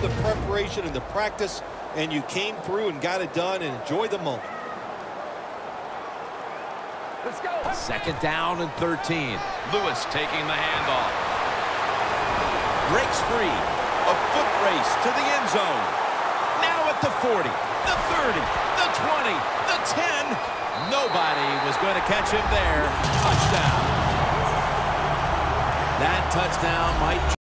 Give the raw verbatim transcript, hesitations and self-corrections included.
the preparation and the practice, and you came through and got it done and enjoyed the moment. Let's go. Second down and thirteen. Lewis taking the handoff. Breaks free. A foot race to the end zone. Now at the forty, the thirty, the twenty, the ten. Nobody was going to catch him there. Touchdown. That touchdown might